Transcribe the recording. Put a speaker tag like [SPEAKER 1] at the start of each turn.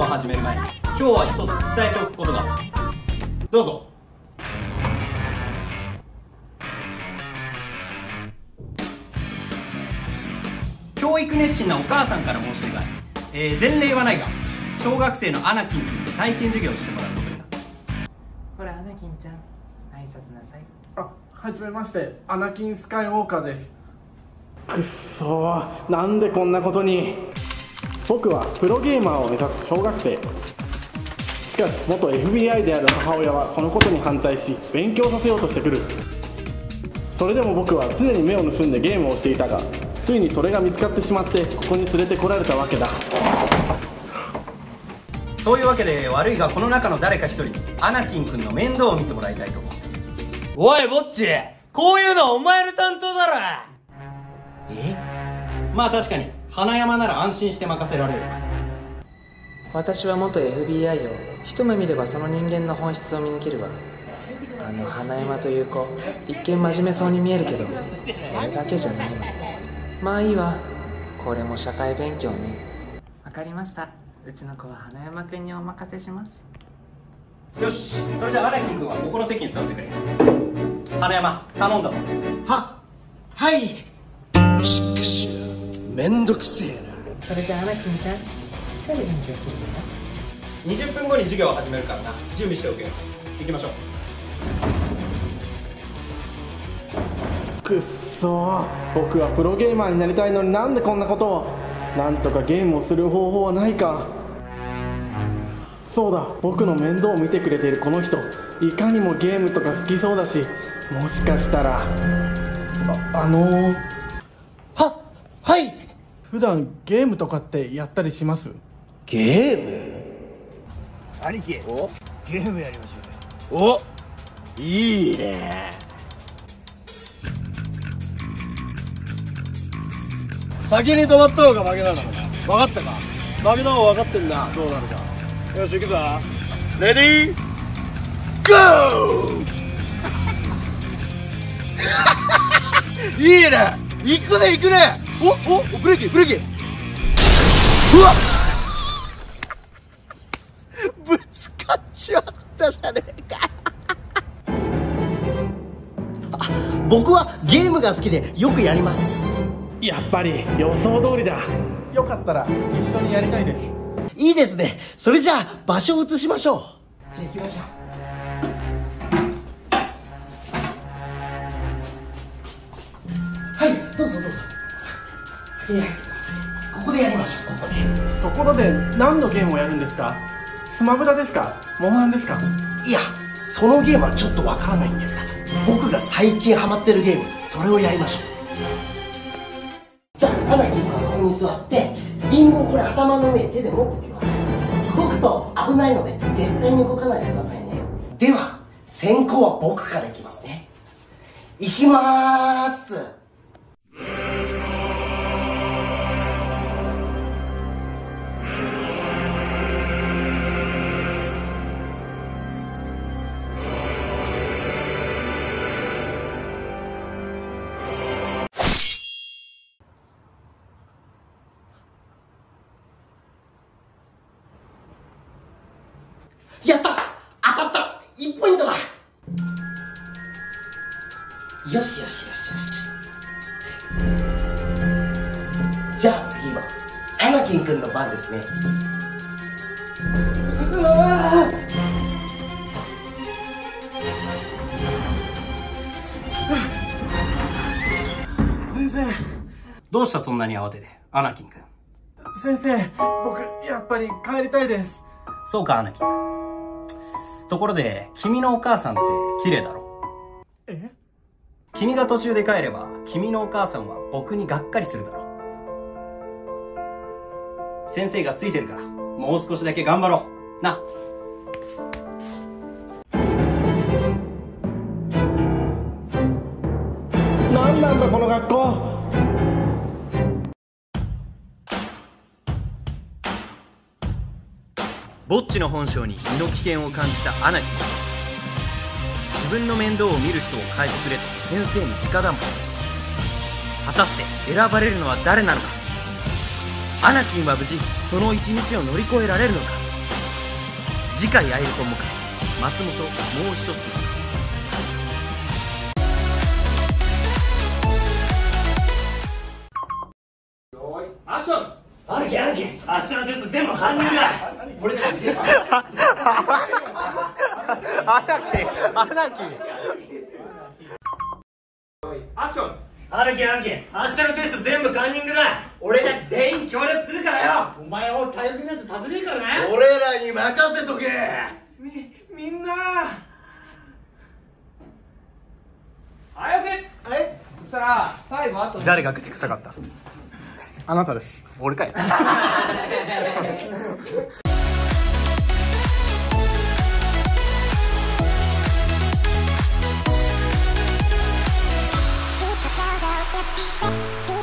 [SPEAKER 1] 始める前に今日は一つ伝えておくことがある。どうぞ。教育熱心なお母さんから申し出がある。前例はないが小学生のアナキン君に体験授業をしてもらうことになった。
[SPEAKER 2] ほらアナキンちゃん、挨拶なさい。
[SPEAKER 3] はじめまして、アナキン・スカイウォーカーです。くっそー、なんでこんなことに。僕はプロゲーマーを目指す小学生。しかし元 FBI である母親はそのことに反対し勉強させようとしてくる。それでも僕は常に目を盗んでゲームをしていたが、ついにそれが見つかってしまってここに連れてこられたわけだ。
[SPEAKER 1] そういうわけで悪いがこの中の誰か一人にアナキン君の面倒を見てもらいたいと思う。
[SPEAKER 4] おいぼっち、こういうのはお前の担当だろ。
[SPEAKER 1] まあ確かに花山なら安心して任せられる。
[SPEAKER 2] 私は元 FBI を一目見ればその人間の本質を見抜けるわ。あの花山という子、一見真面目そうに見えるけどそれだけじゃないわ。まあいいわ、これも社会勉強ね。わかりました、うちの子は花山くんにお任せします。
[SPEAKER 1] よし、それじゃあアナキン君はここの席に座ってくれ。花山頼んだぞ。
[SPEAKER 5] はい。めんどくせえな。
[SPEAKER 2] それじゃあアナキンちゃん、しっかり勉強するよ。
[SPEAKER 1] 20分後に授業を始めるからな、準備しておけよ。行きましょう。
[SPEAKER 3] くっそー、僕はプロゲーマーになりたいのになんでこんなことを。なんとかゲームをする方法はないか。そうだ、僕の面倒を見てくれているこの人、いかにもゲームとか好きそうだし、もしかしたら
[SPEAKER 5] はい。
[SPEAKER 3] 普段ゲームとかってやったりします？
[SPEAKER 5] ゲーム？
[SPEAKER 4] 兄貴、ゲームやりましょうよ。
[SPEAKER 5] お、いいね。先に止まった方が負けだからな。分かったか？負けた方が分かってんだ、どうなるか。よし、行くぞ。レディーゴーいいね、行くね行くね。お、ブレーキブレーキ。うわっ、ぶつかっちまったじゃねえか。僕はゲームが好きでよくやります。
[SPEAKER 3] やっぱり予想通りだ。よかったら一緒にやりたいです。
[SPEAKER 5] いいですね。それじゃあ場所を移しましょう。じゃあ行きましょう。はい、どうぞどうぞ。先に入ってください。ここでやりましょう。ここで。
[SPEAKER 3] ところで何のゲームをやるんですか？スマブラですか？モンハンですか？
[SPEAKER 5] いや、そのゲームはちょっとわからないんですが、僕が最近ハマってるゲーム、それをやりましょう。じゃあアナキンはここに座って、リンゴをこれ頭の上に手で持っててください。動くと危ないので絶対に動かないでくださいね。では先行は僕からいきますね。いきまーす。やった、当たった、1ポイントだ。よしよしよしよし。じゃあ次はアナキン君の番ですね。
[SPEAKER 3] 先生。
[SPEAKER 1] どうしたそんなに慌てて、アナキン君。
[SPEAKER 3] 先生、僕やっぱり帰りたいです。
[SPEAKER 1] そうかアナキン君。ところで君のお母さんって綺麗だろ？
[SPEAKER 3] え？
[SPEAKER 1] 君が途中で帰れば君のお母さんは僕にがっかりするだろう。先生がついてるからもう少しだけ頑張ろうな。
[SPEAKER 3] 何なんだこの学校。
[SPEAKER 1] ぼっちの本性に身の危険を感じたアナキン。自分の面倒を見る人を変えてくれと先生に直談判。果たして選ばれるのは誰なのか。アナキンは無事その一日を乗り越えられるのか。 次回会えると思うから松本もう一つ。
[SPEAKER 4] アクション。兄貴明日のテスト全部カンニングだ。俺たち全部
[SPEAKER 2] アナキ
[SPEAKER 4] アクション。兄貴明日のテスト全部カンニングだ。
[SPEAKER 5] 俺たち全員協力するからよ。
[SPEAKER 4] お前を頼りなんてさせねえからな。
[SPEAKER 5] 俺らに任せとけ。
[SPEAKER 3] みんな
[SPEAKER 4] 早く。そしたら最後あと
[SPEAKER 2] 誰が口臭かった？
[SPEAKER 3] あなたです。
[SPEAKER 2] 俺かい。
[SPEAKER 6] Beep,